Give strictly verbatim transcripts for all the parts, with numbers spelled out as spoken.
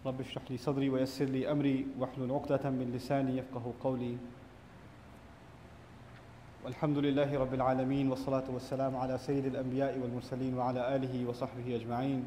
رب اشرح لي صدري ويسر لي أمري واحلل عقدة من لساني يفقه قولي والحمد لله رب العالمين والصلاة والسلام على سيد الأنبياء والمرسلين وعلى آله وصحبه أجمعين.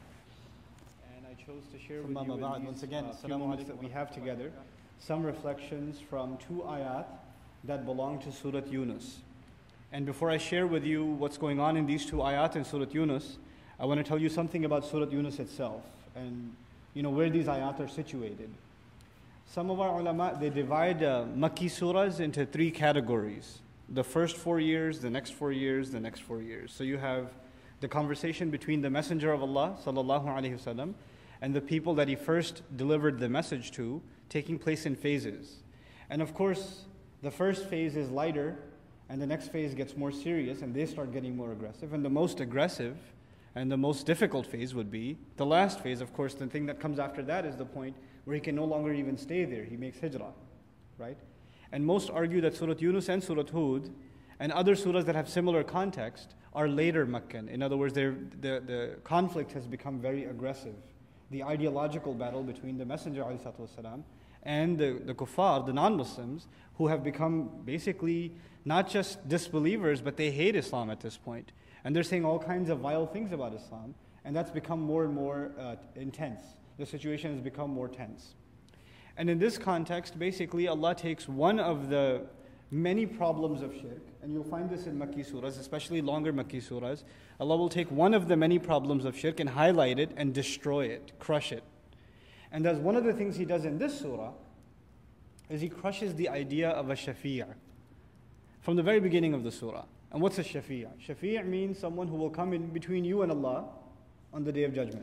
And I chose to share with you in once again, uh, few minutes that we have together some reflections from two ayat that belong to Surah Yunus. And before I share with you what's going on in these two ayat in Surah Yunus, I want to tell you something about Surah Yunus itself and you know where these ayat are situated. Some of our ulama, they divide uh, Makki surahs into three categories. The first four years, the next four years, the next four years. So you have the conversation between the Messenger of Allah sallallahu alaihi wasallam and the people that he first delivered the message to, taking place in phases. And of course, the first phase is lighter, and the next phase gets more serious, and they start getting more aggressive. And the most aggressive and the most difficult phase would be the last phase. Of course, the thing that comes after that is the point where he can no longer even stay there. He makes hijrah, right? And most argue that Surah Yunus and Surah Hud and other surahs that have similar context are later Meccan. In other words, the, the conflict has become very aggressive. The ideological battle between the Messenger ﷺ and the, the kuffar, the non-Muslims, who have become basically not just disbelievers, but they hate Islam at this point. And they're saying all kinds of vile things about Islam, and that's become more and more uh, intense. The situation has become more tense. And in this context, basically, Allah takes one of the many problems of shirk, and you'll find this in Makki surahs, especially longer Makki surahs. Allah will take one of the many problems of shirk and highlight it and destroy it, crush it. And that's one of the things He does in this surah, is He crushes the idea of a shafi'. From the very beginning of the surah. And what's a shafi'? Shafi' means someone who will come in between you and Allah on the Day of Judgment.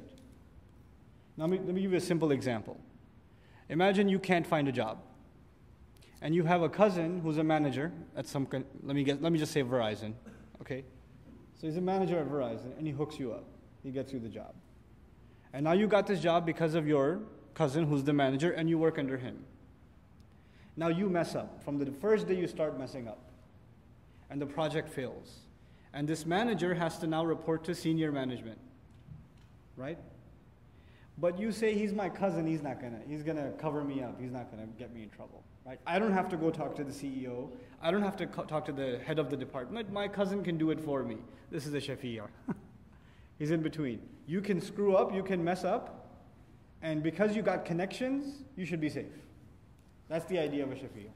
Now let me, let me give you a simple example. Imagine you can't find a job. And you have a cousin who's a manager at some, let me get, let me just say Verizon, okay? So he's a manager at Verizon and he hooks you up. He gets you the job. And now you got this job because of your cousin who's the manager and you work under him. Now you mess up. From the first day you start messing up. And the project fails. And this manager has to now report to senior management. Right? But you say, he's my cousin, he's not gonna, he's gonna cover me up, he's not gonna get me in trouble. Right? I don't have to go talk to the C E O, I don't have to co- talk to the head of the department, my cousin can do it for me. This is a shafi'ah. He's in between. You can screw up, you can mess up, and because you got connections, you should be safe. That's the idea of a shafi'ah.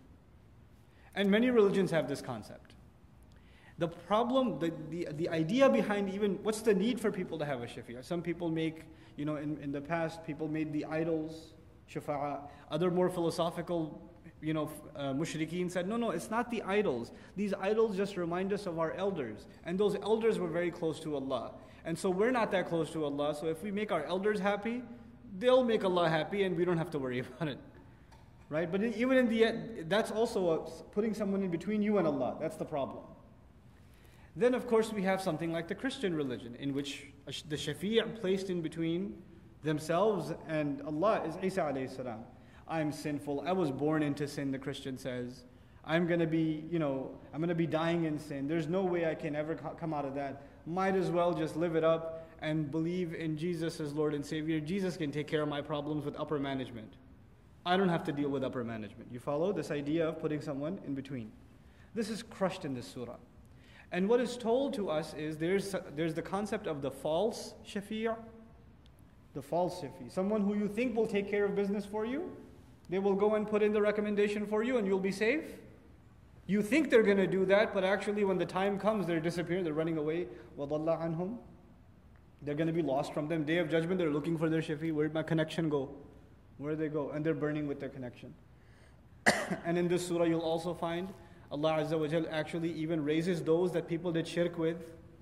And many religions have this concept. The problem, the, the, the idea behind even, what's the need for people to have a shafi'ah? Some people make, you know, in, in the past, people made the idols shafa'a. Other more philosophical, you know, uh, mushrikeen said, no, no, it's not the idols. These idols just remind us of our elders. And those elders were very close to Allah. And so we're not that close to Allah. So if we make our elders happy, they'll make Allah happy and we don't have to worry about it. Right? But even in the end, that's also a, putting someone in between you and Allah. That's the problem. Then, of course, we have something like the Christian religion, in which the shafi' placed in between themselves and Allah is Isa alayhi salam. I'm sinful. I was born into sin, the Christian says. I'm going to be, you know, I'm going to be dying in sin. There's no way I can ever co- come out of that. Might as well just live it up and believe in Jesus as Lord and Savior. Jesus can take care of my problems with upper management. I don't have to deal with upper management. You follow this idea of putting someone in between? This is crushed in this surah. And what is told to us is there's, there's the concept of the false shafi', the false shafi'. Someone who you think will take care of business for you, they will go and put in the recommendation for you and you'll be safe. You think they're going to do that, but actually when the time comes, they're disappearing, they're running away. وَضَلَّ عَنْهُمْ. They're going to be lost from them. Day of Judgment, they're looking for their shafi'. Where'd my connection go? Where'd they go? And they're burning with their connection. And in this surah, you'll also find Allah Azza wa Jal actually even raises those that people did shirk with.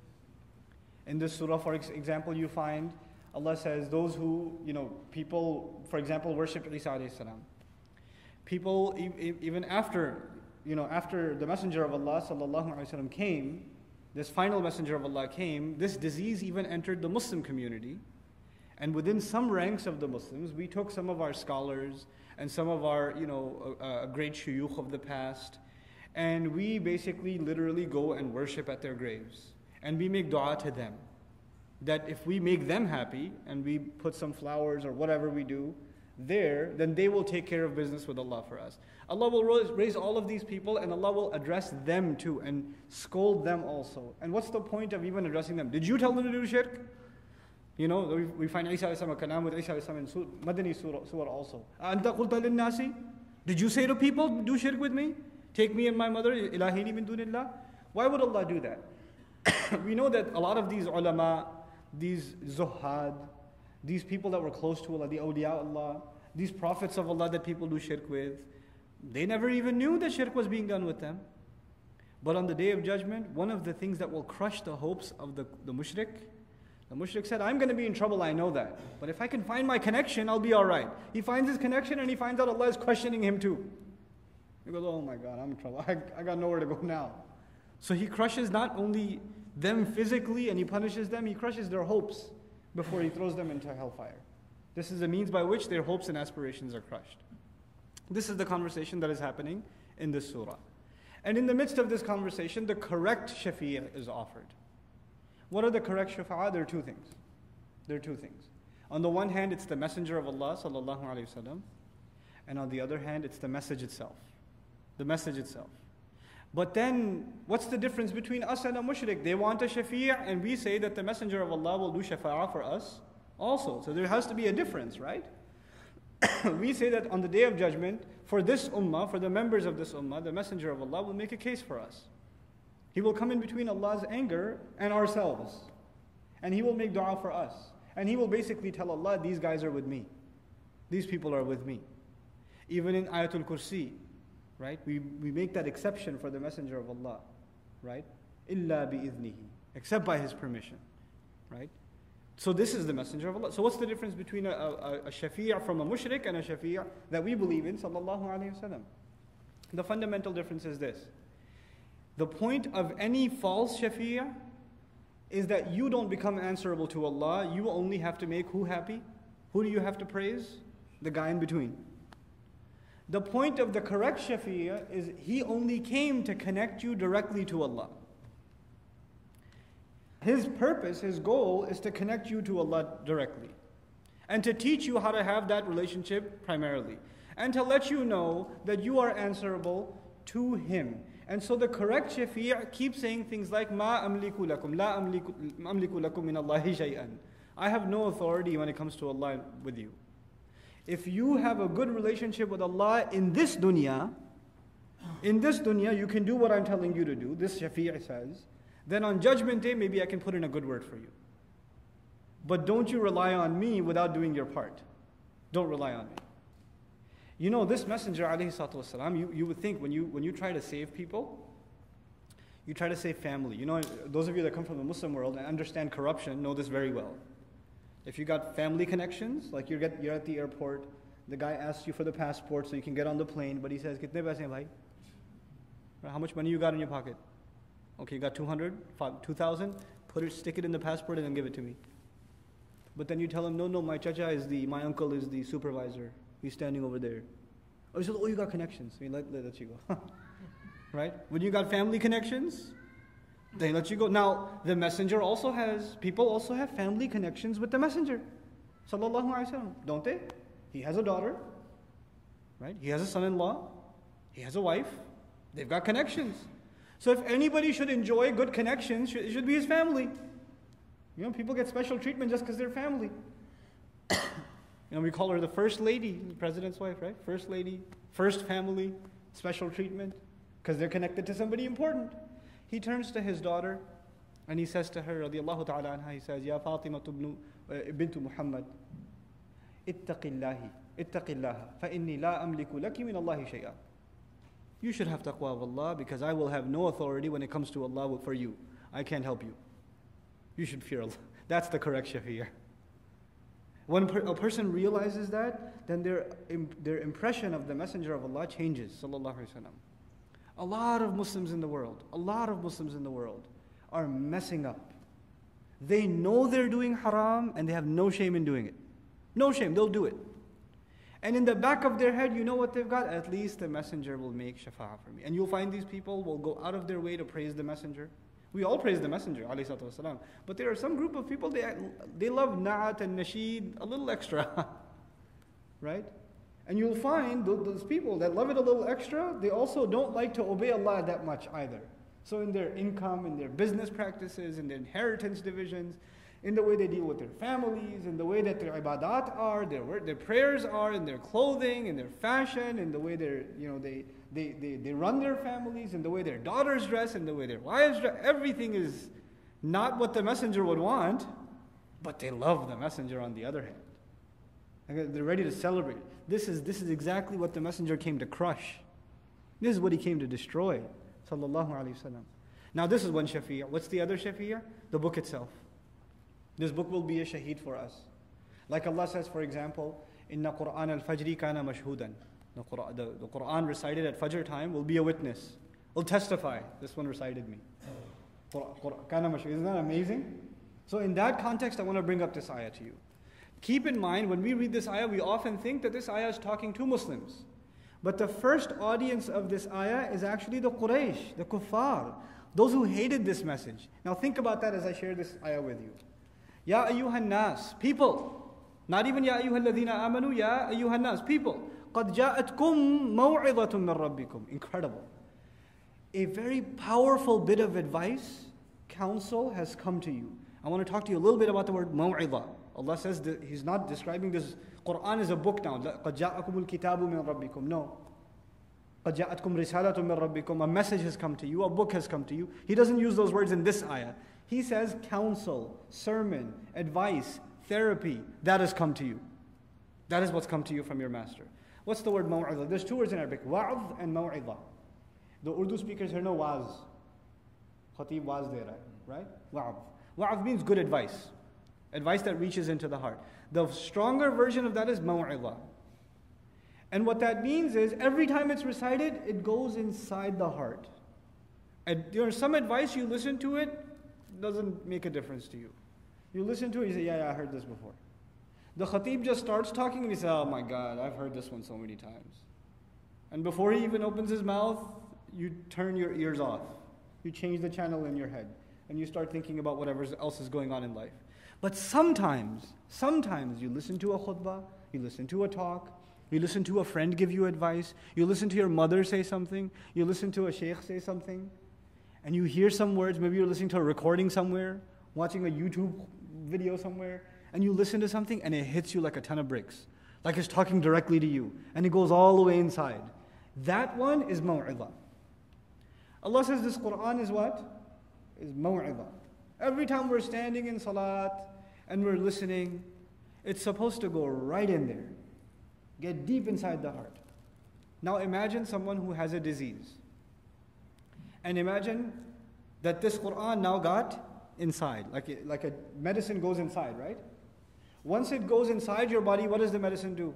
In this surah, for example, you find Allah says those who, you know, people, for example, worship Isa alayhi salam. People, e- even after, you know, after the Messenger of Allah sallallahu alaihi wasallam came, this final Messenger of Allah came, this disease even entered the Muslim community. And within some ranks of the Muslims, we took some of our scholars and some of our, you know, uh, great shuyukh of the past, and we basically literally go and worship at their graves. And we make dua to them. that if we make them happy and we put some flowers or whatever we do there, then they will take care of business with Allah for us. Allah will raise all of these people and Allah will address them too and scold them also. And what's the point of even addressing them? Did you tell them to do shirk? You know, we, we find Isa alayhi salam, kalam with Isa alayhi salam in Madani surah, surah also. Anta qulta lin nasi? Did you say to people, do shirk with me? Take me and my mother, ilahini min dunillah? Why would Allah do that? We know that a lot of these ulama, these zuhad, these people that were close to Allah, the awliya Allah, these prophets of Allah that people do shirk with, they never even knew that shirk was being done with them. But on the Day of Judgment, one of the things that will crush the hopes of the, the mushrik, the mushrik said, I'm going to be in trouble, I know that. But if I can find my connection, I'll be alright. He finds his connection and he finds out Allah is questioning him too. He goes, oh my God, I'm in trouble. I, I got nowhere to go now. So he crushes not only them physically and he punishes them, he crushes their hopes before he throws them into hellfire. This is the means by which their hopes and aspirations are crushed. This is the conversation that is happening in this surah. And in the midst of this conversation, the correct shafi'ah is offered. What are the correct shafa'ah? There are two things. There are two things. On the one hand, it's the messenger of Allah, sallallahu alayhi wasallam, and on the other hand, it's the message itself. The message itself. But then, what's the difference between us and a mushrik? They want a shafi' and we say that the messenger of Allah will do shafa'ah for us also. So there has to be a difference, right? We say that on the Day of Judgment, for this ummah, for the members of this ummah, the messenger of Allah will make a case for us. He will come in between Allah's anger and ourselves. And he will make dua for us. And he will basically tell Allah, these guys are with me. These people are with me. Even in Ayatul Kursi, right? We, we make that exception for the messenger of Allah, right? Illa bi-idhnihi, except by his permission, right? So this is the messenger of Allah. So what's the difference between a, a, a shafi' from a mushrik and a shafi' that we believe in, sallallahu alayhi wasallam? The fundamental difference is this. The point of any false shafi' is that you don't become answerable to Allah. You only have to make who happy? Who do you have to praise? The guy in between. The point of the correct shafi' is he only came to connect you directly to Allah. His purpose, his goal is to connect you to Allah directly and to teach you how to have that relationship primarily and to let you know that you are answerable to him. And so the correct shafi' keeps saying things like Ma amliku lakum, la amliku, amliku lakum min Allahi shay'an. I have no authority when it comes to Allah with you. If you have a good relationship with Allah in this dunya, in this dunya you can do what I'm telling you to do, this shafi' says, then on Judgment Day maybe I can put in a good word for you. But don't you rely on me without doing your part. Don't rely on me. You know, this messenger, alayhi salatu wasalam, you, you would think when you, when you try to save people, you try to save family. You know, those of you that come from the Muslim world and understand corruption know this very well. If you got family connections, like you're, get, you're at the airport, the guy asks you for the passport so you can get on the plane, but he says, Kitne paise hain bhai? How much money you got in your pocket? Okay, you got two hundred, two thousand, put it, stick it in the passport and then give it to me. But then you tell him, no, no, my chacha is the, my uncle is the supervisor. He's standing over there. Oh, he says, oh, you got connections. I mean, let, let, let you go. Right? When you got family connections, they let you go. Now, the messenger also has, people also have family connections with the messenger. Sallallahu Alaihi Wasallam. Don't they? He has a daughter. Right? He has a son-in-law. He has a wife. They've got connections. So if anybody should enjoy good connections, it should be his family. You know, people get special treatment just because they're family. You know, we call her the first lady, the president's wife, right? First lady, first family, special treatment, because they're connected to somebody important. He turns to his daughter and he says to her, radiyallahu ta'ala anha, he says, Ya Fatima bintu Muhammad, ittaqillahi, ittaqillaha, fa inni la amliku laki min Allahi shay'a. You should have taqwa of Allah because I will have no authority when it comes to Allah for you. I can't help you. You should fear Allah. That's the correct shafi'ah. When a person realizes that, then their, their impression of the Messenger of Allah changes, sallallahu alaihi wasallam. A lot of Muslims in the world, a lot of Muslims in the world are messing up. They know they're doing haram and they have no shame in doing it. No shame, they'll do it. And in the back of their head, you know what they've got? At least the messenger will make shafa'ah for me. And you'll find these people will go out of their way to praise the messenger, We all praise the Messenger, alayhi salatu wasalam. But there are some group of people, they, they love na'at and nasheed a little extra. Right? And you'll find those, those people that love it a little extra, they also don't like to obey Allah that much either. So in their income, in their business practices, in their inheritance divisions, in the way they deal with their families, in the way that their ibadat are, their their prayers are, in their clothing, in their fashion, in the way they're, you know, they, they, they, they run their families, in the way their daughters dress, in the way their wives dress, everything is not what the Messenger would want, but they love the Messenger on the other hand. They're ready to celebrate. This is, this is exactly what the Messenger came to crush. This is what he came to destroy. Sallallahu alayhi wasallam. Now this is one shafi'ah. What's the other shafi'ah? The book itself. This book will be a shaheed for us. Like Allah says, for example, Inna Qur'an al-Fajri kana mashhudan. The Qur'an, the, the Qur'an recited at Fajr time will be a witness. Will testify. This one recited me. Kana mashhudan. Isn't that amazing? So in that context, I want to bring up this ayah to you. Keep in mind, when we read this ayah, we often think that this ayah is talking to Muslims. But the first audience of this ayah is actually the Quraysh, the kuffar, those who hated this message. Now think about that as I share this ayah with you. Ya ayyuhan nas, people. Not even ya ayyuhal ladhina amanu, ya ayyuhan nas, people. قَدْ جَاءَتْكُمْ مَوْعِظَةٌ مِّن رَبِّكُمْ. Incredible. A very powerful bit of advice, counsel has come to you. I want to talk to you a little bit about the word maw'idah. Allah says that He's not describing this Quran as a book now. قَدْ جَاءَكُمُ الْكِتَابُ مِّن رَبِّكُمْ. No. قَدْ جَاءَتْكُمْ رِسَالَةٌ مِّن رَبِّكُمْ. A message has come to you, a book has come to you. He doesn't use those words in this ayah. He says counsel, sermon, advice, therapy, that has come to you. That is what's come to you from your master. What's the word maw'idah? There's two words in Arabic, wa'adh and maw'idah. The Urdu speakers here know waz. Khatib waz de raha hai, right? Wa'adh. Wa'adh means good advice. Advice that reaches into the heart. The stronger version of that is maw'idah. And what that means is every time it's recited, it goes inside the heart. And there's some advice, you listen to it, doesn't make a difference to you. You listen to it, you say, yeah, yeah, I heard this before. The khatib just starts talking and he says, oh my God, I've heard this one so many times. And before he even opens his mouth, you turn your ears off. You change the channel in your head. And you start thinking about whatever else is going on in life. But sometimes, sometimes you listen to a khutbah, you listen to a talk, you listen to a friend give you advice, you listen to your mother say something, you listen to a sheikh say something, and you hear some words, maybe you're listening to a recording somewhere, watching a YouTube video somewhere, and you listen to something and it hits you like a ton of bricks. Like it's talking directly to you. And it goes all the way inside. That one is maw'idah. Allah says this Quran is what? Is maw'idah. Every time we're standing in salat and we're listening, it's supposed to go right in there. Get deep inside the heart. Now imagine someone who has a disease. And imagine that this Quran now got inside, like, it, like a medicine goes inside, right? Once it goes inside your body, what does the medicine do?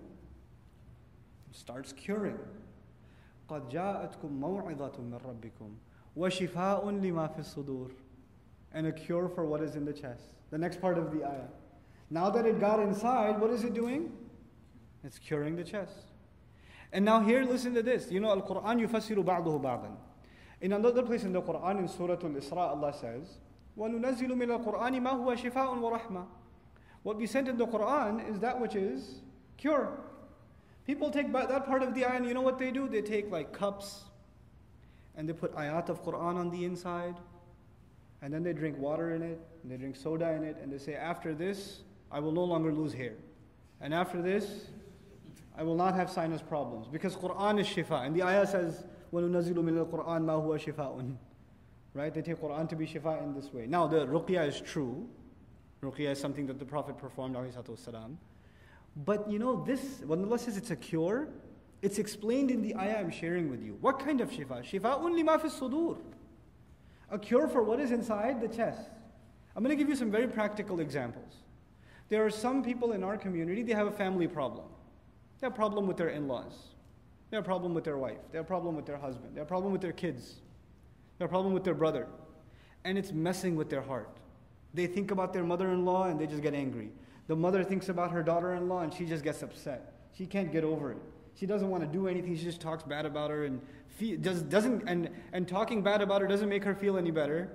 It starts curing. قَدْ جَاءَتْكُمْ مَوْعِظَةٌ مِّن رَبِّكُمْ وَشِفَاءٌ لِمَا فِي الصُّدُورِ. And a cure for what is in the chest. The next part of the ayah. Now that it got inside, what is it doing? It's curing the chest. And now here, listen to this. You know, Al-Quran يُفَسِّرُ بَعْضُهُ بَعْضًا. In another place in the Quran, in Surah Al-Isra, Allah says, وَنُنَزِّلُ مِنَ الْقُرْآنِ مَا هُوَ شِفَاءٌ وَرَحْمَةٌ. What we sent in the Quran is that which is cure. People take that part of the ayah and you know what they do? They take like cups and they put ayat of Quran on the inside and then they drink water in it and they drink soda in it and they say, after this, I will no longer lose hair. And after this, I will not have sinus problems because Quran is shifa. And the ayah says, وَنُنَزِّلُ مِنَ الْقُرْآنِ مَا هُوَ شِفَاءٌ. Right? They take Quran to be shifa in this way. Now the ruqya is true. Ruqya is something that the Prophet performed, alayhi salatu wasalam. But you know this, when Allah says it's a cure, it's explained in the ayah I'm sharing with you. What kind of shifa? Shifa'un lima fi sudur. A cure for what is inside the chest. I'm going to give you some very practical examples. There are some people in our community, they have a family problem. They have a problem with their in-laws. They have a problem with their wife. They have a problem with their husband. They have a problem with their kids. They have a problem with their brother. And it's messing with their heart. They think about their mother-in-law and they just get angry. The mother thinks about her daughter-in-law and she just gets upset. She can't get over it. She doesn't want to do anything. She just talks bad about her and feel, does, doesn't and, and talking bad about her doesn't make her feel any better.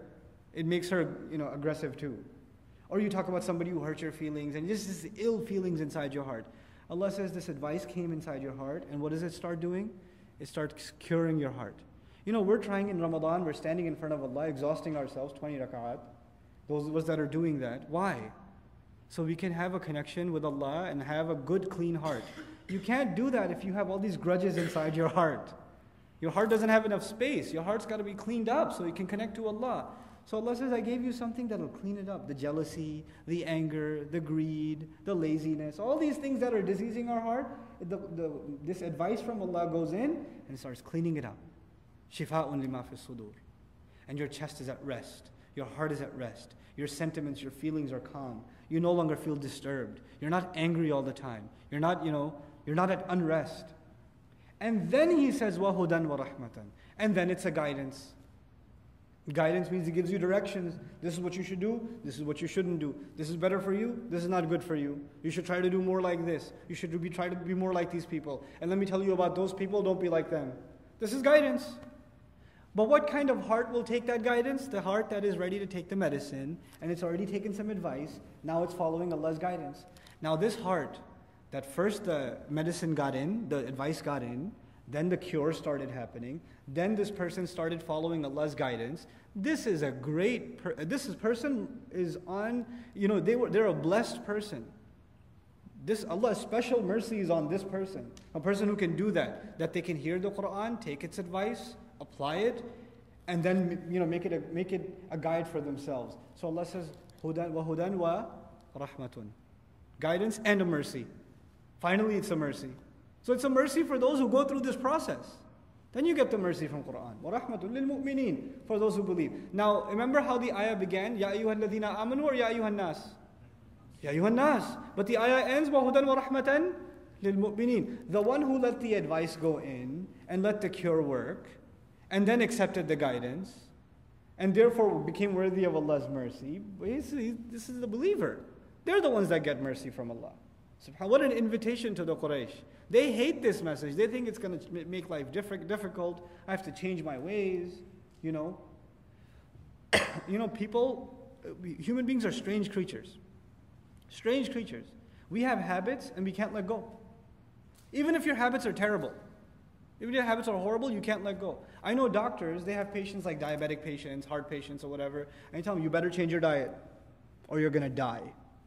It makes her, you know, aggressive too. Or you talk about somebody who hurt your feelings and just this ill feelings inside your heart. Allah says this advice came inside your heart, and what does it start doing? It starts curing your heart. You know, we're trying in Ramadan, we're standing in front of Allah, exhausting ourselves, twenty raka'at. Those of us that are doing that, why? So we can have a connection with Allah and have a good, clean heart. You can't do that if you have all these grudges inside your heart. Your heart doesn't have enough space. Your heart's got to be cleaned up so you can connect to Allah. So Allah says, I gave you something that will clean it up. The jealousy, the anger, the greed, the laziness, all these things that are diseasing our heart, the, the, this advice from Allah goes in and it starts cleaning it up. Shifa'un lima fi sudur. And your chest is at rest. Your heart is at rest. Your sentiments, your feelings are calm. You no longer feel disturbed. You're not angry all the time. You're not, you know, you're not at unrest. And then he says, wa hudan wa rahmatan. And then it's a guidance. Guidance means he gives you directions. This is what you should do. This is what you shouldn't do. This is better for you. This is not good for you. You should try to do more like this. You should be try to be more like these people. And let me tell you about those people. Don't be like them. This is guidance. But what kind of heart will take that guidance? The heart that is ready to take the medicine and it's already taken some advice. Now it's following Allah's guidance. Now this heart that first the medicine got in, the advice got in, then the cure started happening, then this person started following Allah's guidance. This is a great, per- this is person is on, you know, they were, they're a blessed person. This Allah's special mercy is on this person. A person who can do that, that they can hear the Quran, take its advice, apply it, and then, you know, make it a, make it a guide for themselves. So Allah says, hudan wa hudan wa rahmatun. Guidance and a mercy. Finally, it's a mercy. So it's a mercy for those who go through this process. Then you get the mercy from Quran. وَرَحْمَةٌ لِلْمُؤْمِنِينَ. For those who believe. Now, remember how the ayah began? يَا أَيُّهَا الَّذِينَ آمَنُوا or يَا أَيُّهَا النَّاسِ? يَا أَيُّهَا النَّاسِ. But the ayah ends, وَهُدًى وَرَحْمَةً لِلْمُؤْمِنِينَ. The one who let the advice go in and let the cure work and then accepted the guidance and therefore became worthy of Allah's mercy, this is the believer. They're the ones that get mercy from Allah. What an invitation to the Quraysh. They hate this message. They think it's going to make life difficult. I have to change my ways, you know. You know, people, human beings are strange creatures. Strange creatures. We have habits and we can't let go. Even if your habits are terrible. Even if your habits are horrible, you can't let go. I know doctors, they have patients like diabetic patients, heart patients or whatever, and you tell them, you better change your diet or you're going to die.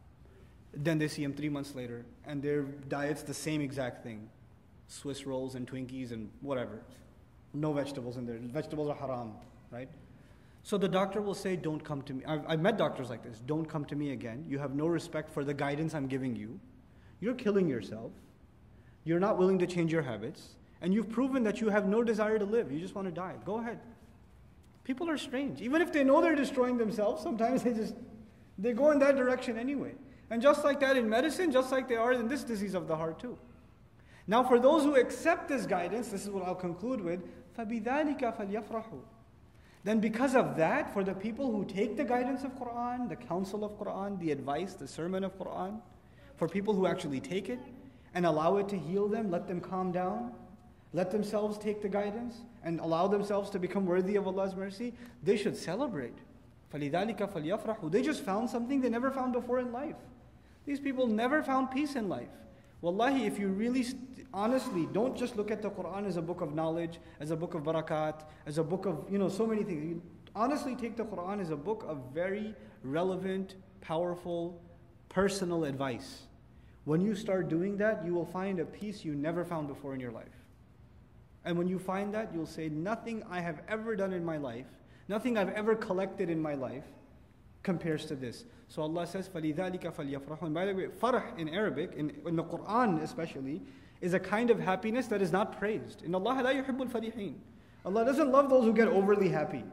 Then they see him three months later, and their diet's the same exact thing. Swiss rolls and Twinkies and whatever. No vegetables in there. Vegetables are haram, right? So the doctor will say, don't come to me. I've, I've met doctors like this. Don't come to me again. You have no respect for the guidance I'm giving you. You're killing yourself. You're not willing to change your habits. And you've proven that you have no desire to live. You just want to die. Go ahead. People are strange. Even if they know they're destroying themselves, sometimes they just, they go in that direction anyway. And just like that in medicine, just like they are in this disease of the heart too. Now for those who accept this guidance, this is what I'll conclude with, فَبِذَلِكَ فَلْيَفْرَحُوا. Then because of that, for the people who take the guidance of Quran, the counsel of Quran, the advice, the sermon of Quran, for people who actually take it and allow it to heal them, let them calm down, let themselves take the guidance and allow themselves to become worthy of Allah's mercy, they should celebrate. فَلِذَلِكَ فَلْيَفْرَحُوا. They just found something they never found before in life. These people never found peace in life. Wallahi, if you really, st- honestly, don't just look at the Quran as a book of knowledge, as a book of barakat, as a book of, you know, so many things. You honestly take the Quran as a book of very relevant, powerful, personal advice. When you start doing that, you will find a peace you never found before in your life. And when you find that, you'll say, nothing I have ever done in my life, nothing I've ever collected in my life compares to this. So Allah says, فَلِذَلِكَ فَلْيَفْرَحُوا. And by the way, farah in Arabic, in, in the Quran especially, is a kind of happiness that is not praised. إِنَّ اللَّهَ لَا يُحِبُّ الْفَرِحِينَ. Allah doesn't love those who get overly happy.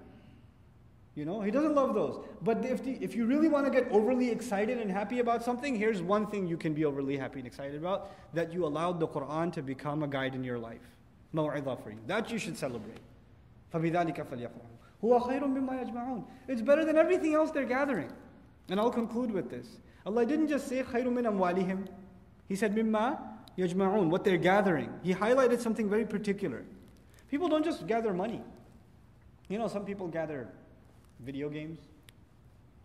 You know, He doesn't love those. But if, the, if you really want to get overly excited and happy about something, here's one thing you can be overly happy and excited about, that you allowed the Quran to become a guide in your life. مَوْعِظَةٌ for you. That you should celebrate. فَبِذَلِكَ فَلْيَفْرَحُوا. هُوَ خَيْرٌ مِمَّا يَجْمَعُونَ. It's better than everything else they're gathering. And I'll conclude with this. Allah didn't just say خَيْرٌ مِنْ أَمْوَالِهِمْ. He said مِمَّا يَجْمَعُونَ, what they're gathering. He highlighted something very particular. People don't just gather money. You know, some people gather video games.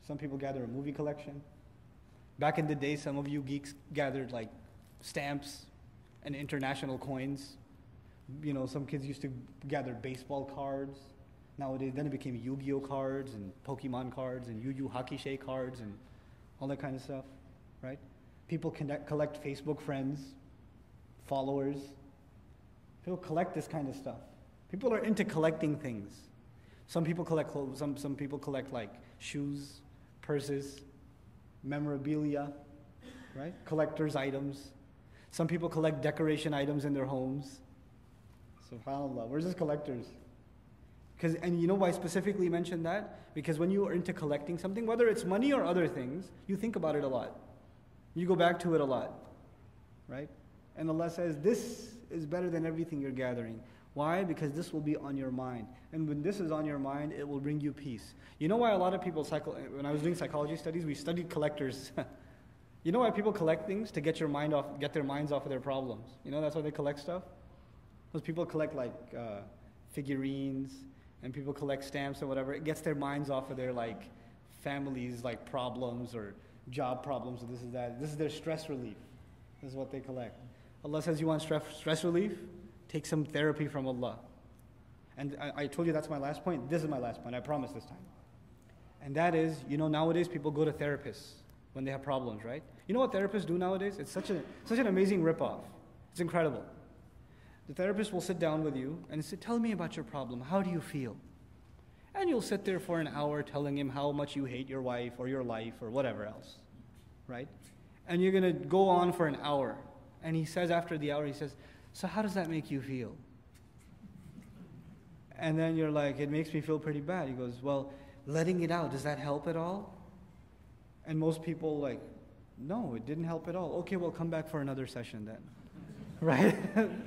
Some people gather a movie collection. Back in the day, some of you geeks gathered like stamps and international coins. You know, some kids used to gather baseball cards. Nowadays, then it became Yu-Gi-Oh cards and Pokemon cards and Yu Yu Hakusei cards and all that kind of stuff, right? People connect, collect Facebook friends, followers. People collect this kind of stuff. People are into collecting things. Some people collect clothes, some, some people collect like shoes, purses, memorabilia, right? Collector's items. Some people collect decoration items in their homes. SubhanAllah, we're just collectors. Because, and you know why I specifically mentioned that? Because when you are into collecting something, whether it's money or other things, you think about it a lot. You go back to it a lot, right? And Allah says, this is better than everything you're gathering. Why? Because this will be on your mind. And when this is on your mind, it will bring you peace. You know why a lot of people, psycho- when I was doing psychology studies, we studied collectors. You know why people collect things? To get your mind off, get their minds off of their problems. You know that's why they collect stuff? Those people collect like uh, figurines, and people collect stamps or whatever. It gets their minds off of their like families, like problems or job problems or this is that. This is their stress relief. This is what they collect. Allah says, you want stress, stress relief? Take some therapy from Allah. And I, I told you that's my last point. This is my last point, I promise this time. And that is, you know, nowadays people go to therapists when they have problems, right? You know what therapists do nowadays? It's such, a, such an amazing ripoff. It's incredible. The therapist will sit down with you and say, tell me about your problem. How do you feel? And you'll sit there for an hour telling him how much you hate your wife or your life or whatever else, right? And you're going to go on for an hour. And he says after the hour, he says, so how does that make you feel? And then you're like, it makes me feel pretty bad. He goes, well, letting it out, does that help at all? And most people like, no, it didn't help at all. Okay, well, come back for another session then, right?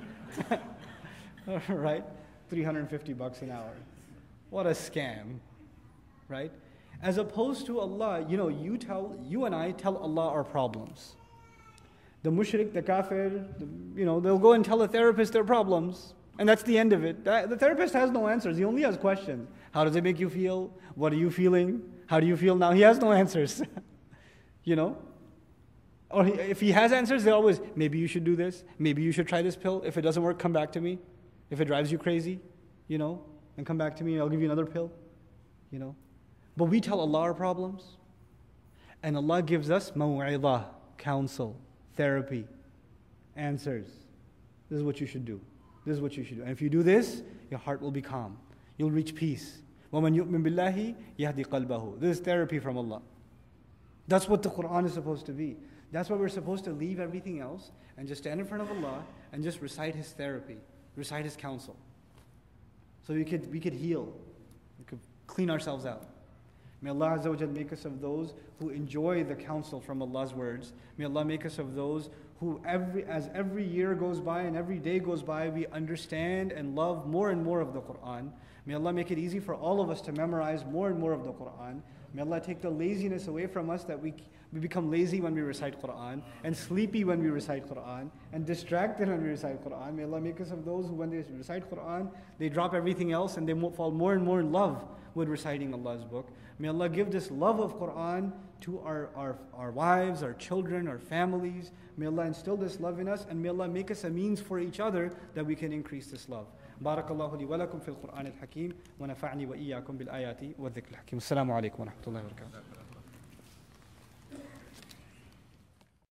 Right? three hundred fifty bucks an hour. What a scam, right? As opposed to Allah, you know, you tell, you and I tell Allah our problems. The mushrik, the kafir, the, you know, they'll go and tell a therapist their problems, and that's the end of it. The therapist has no answers. He only has questions. How does it make you feel? What are you feeling? How do you feel now? He has no answers. You know? Or he, if he has answers, they always, maybe you should do this. Maybe you should try this pill. If it doesn't work, come back to me. If it drives you crazy, you know, and come back to me and I'll give you another pill. You know? But we tell Allah our problems. And Allah gives us maw'idah, counsel, therapy, answers. This is what you should do. This is what you should do. And if you do this, your heart will be calm. You'll reach peace. وَمَنْ يُؤْمِن بِاللَّهِ يَهْدِ قَلْبَهُ. This is therapy from Allah. That's what the Quran is supposed to be. That's why we're supposed to leave everything else and just stand in front of Allah and just recite His therapy, recite His counsel. So we could, we could heal. We could clean ourselves out. May Allah Azza wa Jal make us of those who enjoy the counsel from Allah's words. May Allah make us of those who, every as every year goes by and every day goes by, we understand and love more and more of the Quran. May Allah make it easy for all of us to memorize more and more of the Quran. May Allah take the laziness away from us, that we, we become lazy when we recite Quran, and sleepy when we recite Quran, and distracted when we recite Quran. May Allah make us of those who, when they recite Quran, they drop everything else and they fall more and more in love with reciting Allah's book. May Allah give this love of Quran to our, our, our wives, our children, our families. May Allah instill this love in us, and may Allah make us a means for each other that we can increase this love. بارك الله لي ولكم في القرآن الحكيم ونفعني وإياكم بالآيات والذكر الحكيم. السلام عليكم ورحمة الله وبركاته.